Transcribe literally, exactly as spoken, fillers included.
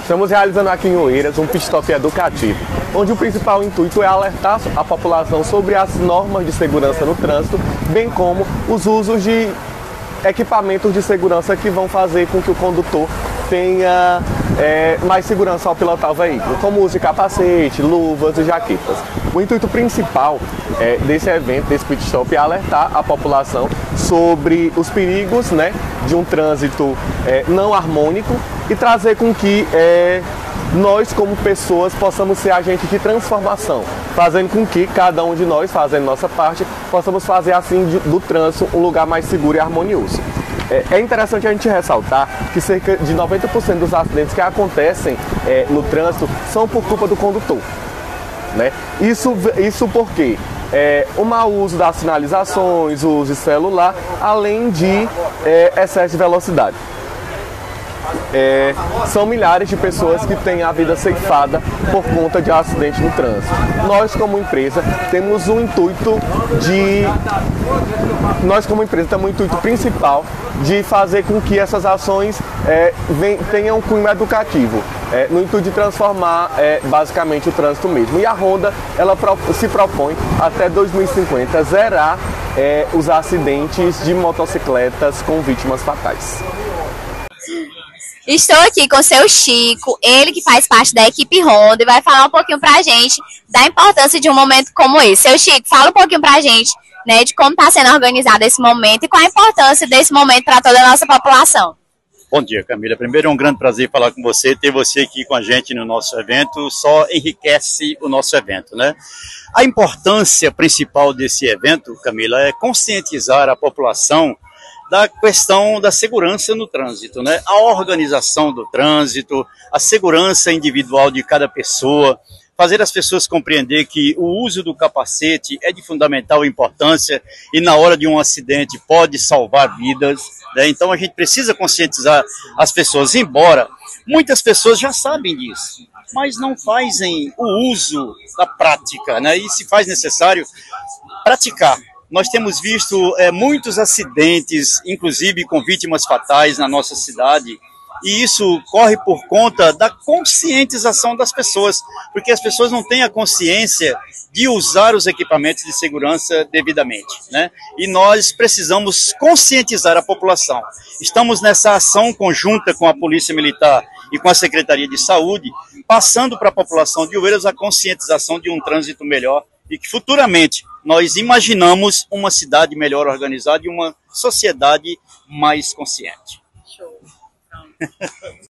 Estamos realizando aqui em Oeiras um pit stop educativo, onde o principal intuito é alertar a população sobre as normas de segurança no trânsito, bem como os usos de equipamentos de segurança que vão fazer com que o condutor tenha é, mais segurança ao pilotar o veículo, como uso de capacete, luvas e jaquetas. O intuito principal é, desse evento, desse pit stop, é alertar a população sobre os perigos, né, de um trânsito é, não harmônico e trazer com que é, nós, como pessoas, possamos ser agentes de transformação, fazendo com que cada um de nós, fazendo nossa parte, possamos fazer assim de, do trânsito um lugar mais seguro e harmonioso. É interessante a gente ressaltar que cerca de noventa por cento dos acidentes que acontecem é, no trânsito são por culpa do condutor, né? Isso, isso porque é, o mau uso das sinalizações, o uso de celular, além de é, excesso de velocidade. É, são milhares de pessoas que têm a vida ceifada por conta de um acidente no trânsito. Nós, como empresa, temos o intuito de... Nós, como empresa, temos o intuito principal de fazer com que essas ações é, vem, tenham um cunho educativo, é, no intuito de transformar é, basicamente o trânsito mesmo. E a Honda, ela pro, se propõe até dois mil e cinquenta zerar é, os acidentes de motocicletas com vítimas fatais. Estou aqui com o seu Chico, ele que faz parte da equipe Honda e vai falar um pouquinho pra gente da importância de um momento como esse. Seu Chico, fala um pouquinho pra gente, né, de como está sendo organizado esse momento e qual a importância desse momento para toda a nossa população. Bom dia, Camila. Primeiro é um grande prazer falar com você, ter você aqui com a gente no nosso evento, só enriquece o nosso evento, né? A importância principal desse evento, Camila, é conscientizar a população da questão da segurança no trânsito, né? A organização do trânsito, a segurança individual de cada pessoa, fazer as pessoas compreender que o uso do capacete é de fundamental importância e na hora de um acidente pode salvar vidas, né? Então a gente precisa conscientizar as pessoas, embora muitas pessoas já sabem disso, mas não fazem o uso da prática, né? E se faz necessário praticar. Nós temos visto é, muitos acidentes, inclusive com vítimas fatais na nossa cidade, e isso corre por conta da conscientização das pessoas, porque as pessoas não têm a consciência de usar os equipamentos de segurança devidamente, né? E nós precisamos conscientizar a população. Estamos nessa ação conjunta com a Polícia Militar e com a Secretaria de Saúde, passando para a população de Oeiras a conscientização de um trânsito melhor e que futuramente nós imaginamos uma cidade melhor organizada e uma sociedade mais consciente. Show.